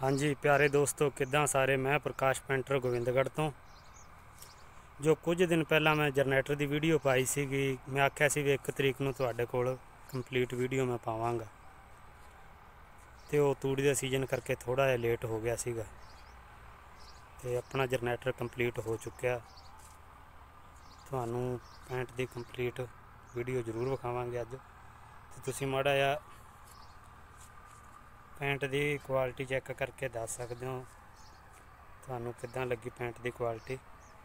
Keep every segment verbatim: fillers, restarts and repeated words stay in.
हाँ जी प्यारे दोस्तों, किद्दां सारे। मैं प्रकाश पेंटर गोविंदगढ़ तो। जो कुछ दिन पहला मैं जनरेटर की वीडियो पाई सी, मैं आख्या सी भी एक तरीक नूं तुहाडे कोल कंप्लीट वीडियो मैं पावांगा, तो वो तूड़ी का सीजन करके थोड़ा जिहा लेट हो गया सीगा, ते अपना जनरेटर कंप्लीट हो चुक्या। तुहानूं पैंट की कंप्लीट वीडियो जरूर विखावांगे अज। ते तुसीं माड़ा जिहा पैंट की क्वालिटी चैक करके दस सकते हो तुहानूं किद्दां लगी पैंट की क्वालिटी।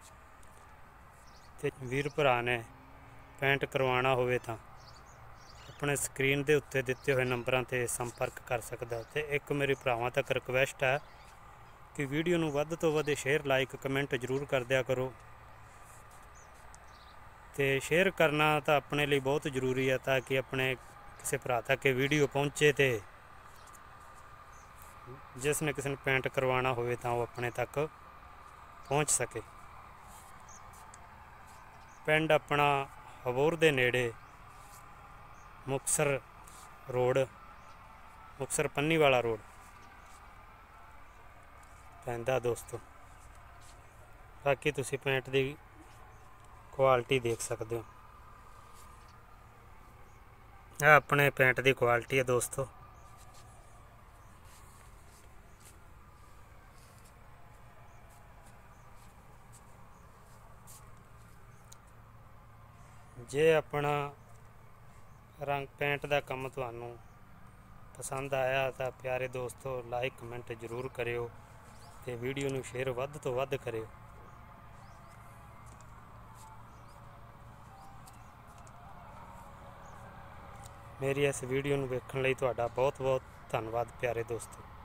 ते वीर भरा ने पैंट करवाना होवे तां अपने स्क्रीन के उत्ते दिते हुए नंबरां ते संपर्क कर सकदा। ते एक मेरी भरावां तक रिक्वेस्ट है कि वीडियो नूं वध तो वध शेयर लाइक कमेंट जरूर कर दिया करो। ते शेयर करना तो अपने लिए बहुत जरूरी है, ताकि अपने किसी भरा तक वीडियो पहुँचे तो जिसने किसी ने पेंट करवाना होवे तो वो अपने तक पहुँच सके। पिंड अपना हबोर दे नेड़े मुक्तसर रोड, मुक्तसर पन्नी वाला रोड पैंदा दोस्तों। बाकी तुसी पेंट की क्वालिटी देख सकते हो। यह अपने पेंट की क्वालिटी है दोस्तों। जे अपना रंग पेंट का काम तुहानूं पसंद आया तो प्यारे दोस्तों लाइक कमेंट जरूर करियो ते वीडियो नूं शेयर वध तो वध करियो। मेरी इस वीडियो नूं वेखण लई तुहाडा बहुत बहुत धन्नवाद प्यारे दोस्तों।